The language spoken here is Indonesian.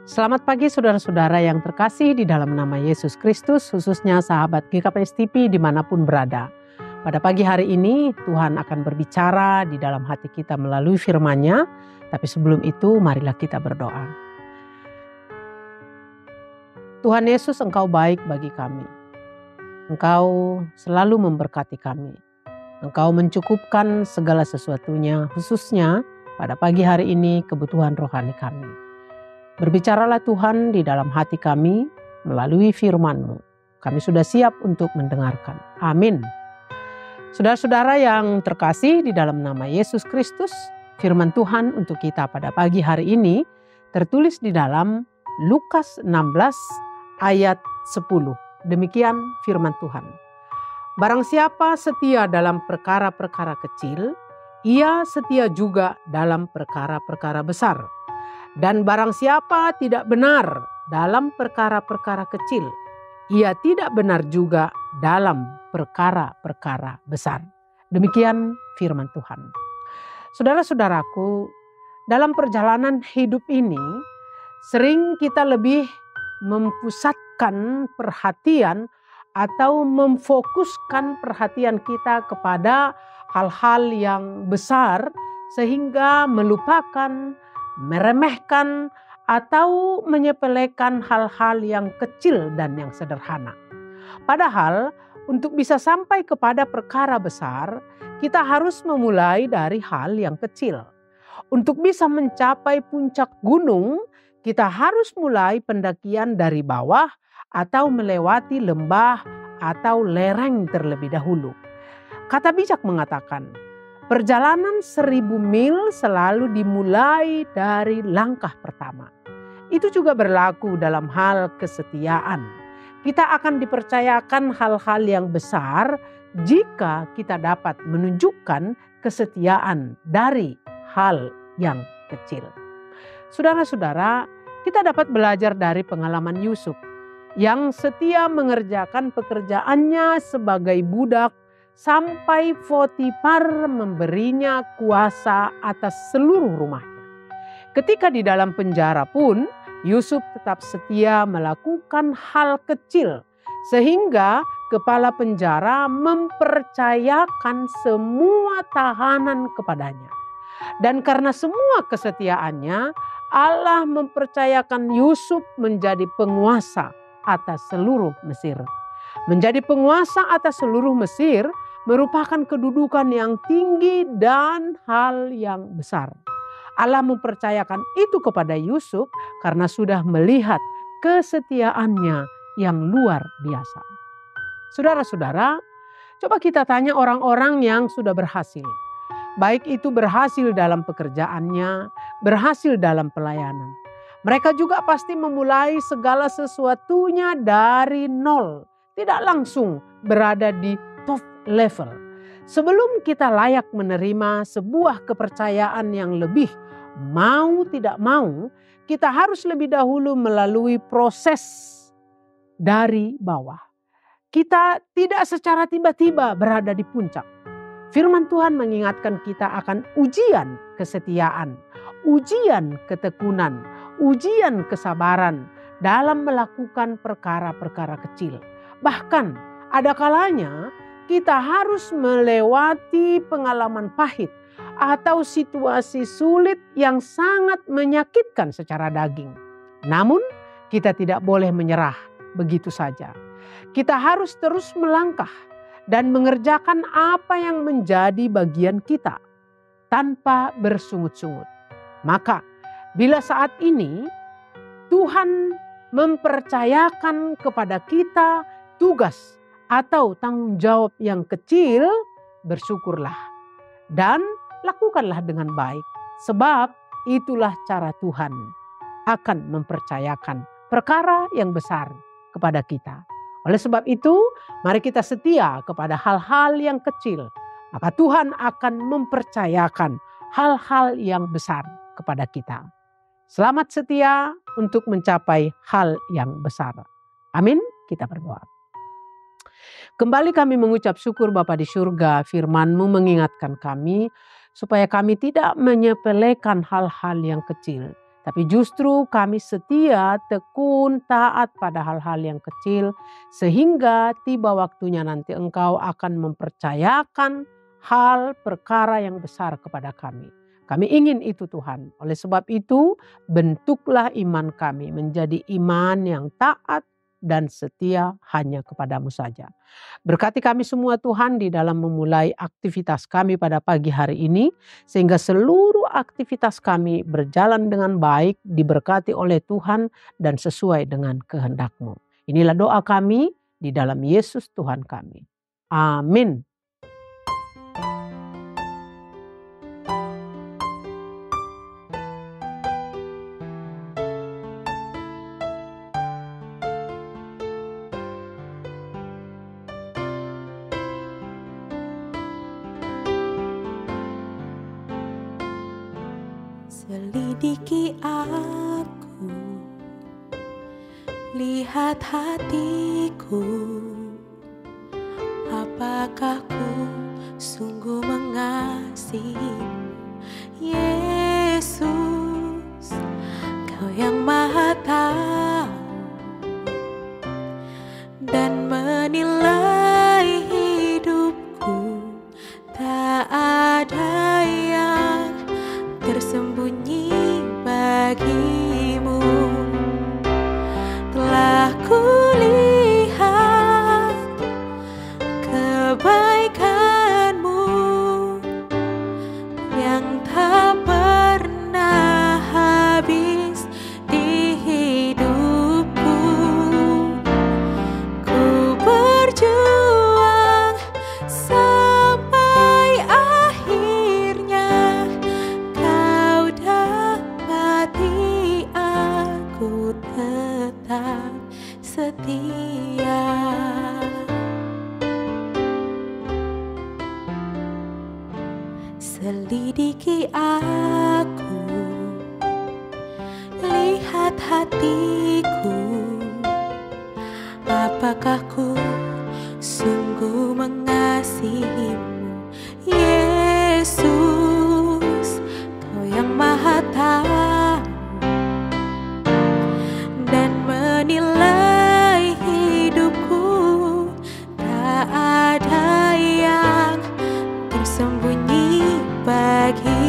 Selamat pagi saudara-saudara yang terkasih di dalam nama Yesus Kristus, khususnya sahabat GKPS TV dimanapun berada. Pada pagi hari ini Tuhan akan berbicara di dalam hati kita melalui firman-Nya, tapi sebelum itu marilah kita berdoa. Tuhan Yesus, Engkau baik bagi kami. Engkau selalu memberkati kami. Engkau mencukupkan segala sesuatunya, khususnya pada pagi hari ini kebutuhan rohani kami. Berbicaralah Tuhan di dalam hati kami melalui firman-Mu. Kami sudah siap untuk mendengarkan. Amin. Saudara-saudara yang terkasih di dalam nama Yesus Kristus, firman Tuhan untuk kita pada pagi hari ini tertulis di dalam Lukas 16 ayat 10. Demikian firman Tuhan. Barang siapa setia dalam perkara-perkara kecil, ia setia juga dalam perkara-perkara besar. Dan barang siapa tidak benar dalam perkara-perkara kecil, ia tidak benar juga dalam perkara-perkara besar. Demikian firman Tuhan. Saudara-saudaraku, dalam perjalanan hidup ini, sering kita lebih mempusatkan perhatian atau memfokuskan perhatian kita kepada hal-hal yang besar sehingga melupakan, meremehkan atau menyepelekan hal-hal yang kecil dan yang sederhana. Padahal untuk bisa sampai kepada perkara besar, kita harus memulai dari hal yang kecil. Untuk bisa mencapai puncak gunung, kita harus mulai pendakian dari bawah atau melewati lembah atau lereng terlebih dahulu. Kata bijak mengatakan, perjalanan 1000 mil selalu dimulai dari langkah pertama. Itu juga berlaku dalam hal kesetiaan. Kita akan dipercayakan hal-hal yang besar jika kita dapat menunjukkan kesetiaan dari hal yang kecil. Saudara-saudara, kita dapat belajar dari pengalaman Yusuf yang setia mengerjakan pekerjaannya sebagai budak sampai Potifar memberinya kuasa atas seluruh rumahnya. Ketika di dalam penjara pun, Yusuf tetap setia melakukan hal kecil sehingga kepala penjara mempercayakan semua tahanan kepadanya. Dan karena semua kesetiaannya, Allah mempercayakan Yusuf menjadi penguasa atas seluruh Mesir. Menjadi penguasa atas seluruh Mesir merupakan kedudukan yang tinggi dan hal yang besar. Allah mempercayakan itu kepada Yusuf karena sudah melihat kesetiaannya yang luar biasa. Saudara-saudara, coba kita tanya orang-orang yang sudah berhasil. Baik itu berhasil dalam pekerjaannya, berhasil dalam pelayanan. Mereka juga pasti memulai segala sesuatunya dari nol. Tidak langsung berada di top level. Sebelum kita layak menerima sebuah kepercayaan yang lebih, mau tidak mau, kita harus lebih dahulu melalui proses dari bawah. Kita tidak secara tiba-tiba berada di puncak. Firman Tuhan mengingatkan kita akan ujian kesetiaan, ujian ketekunan, ujian kesabaran dalam melakukan perkara-perkara kecil. Bahkan ada kalanya kita harus melewati pengalaman pahit atau situasi sulit yang sangat menyakitkan secara daging. Namun kita tidak boleh menyerah begitu saja. Kita harus terus melangkah dan mengerjakan apa yang menjadi bagian kita tanpa bersungut-sungut. Maka bila saat ini Tuhan mempercayakan kepada kita tugas atau tanggung jawab yang kecil, bersyukurlah dan lakukanlah dengan baik. Sebab itulah cara Tuhan akan mempercayakan perkara yang besar kepada kita. Oleh sebab itu, mari kita setia kepada hal-hal yang kecil. Maka Tuhan akan mempercayakan hal-hal yang besar kepada kita. Selamat setia untuk mencapai hal yang besar. Amin. Kita berdoa. Kembali kami mengucap syukur Bapa di surga, firman-Mu mengingatkan kami supaya kami tidak menyepelekan hal-hal yang kecil. Tapi justru kami setia, tekun, taat pada hal-hal yang kecil, sehingga tiba waktunya nanti Engkau akan mempercayakan hal perkara yang besar kepada kami. Kami ingin itu Tuhan. Oleh sebab itu, bentuklah iman kami menjadi iman yang taat dan setia hanya kepadamu saja. Berkati kami semua Tuhan di dalam memulai aktivitas kami pada pagi hari ini, sehingga seluruh aktivitas kami berjalan dengan baik, diberkati oleh Tuhan dan sesuai dengan kehendak-Mu. Inilah doa kami di dalam Yesus Tuhan kami. Amin. Selidiki aku, lihat hatiku, apakah ku sungguh mengasihimu, Yesus, Kau yang Maha Tahu dan menilai hidupku, tak ada yang tersembunyi bagimu. Telah kulihat kebaikan-Mu yang tak pernah habis di hidupku. Ku berjuang sampai akhirnya Kau dapati aku tetap setia. Selidiki aku, lihat hatiku, apakah ku sungguh mengasihimu, Yesus, Kau yang Maha Tahu dan menilai hidupku, tak ada yang tersembunyi bagi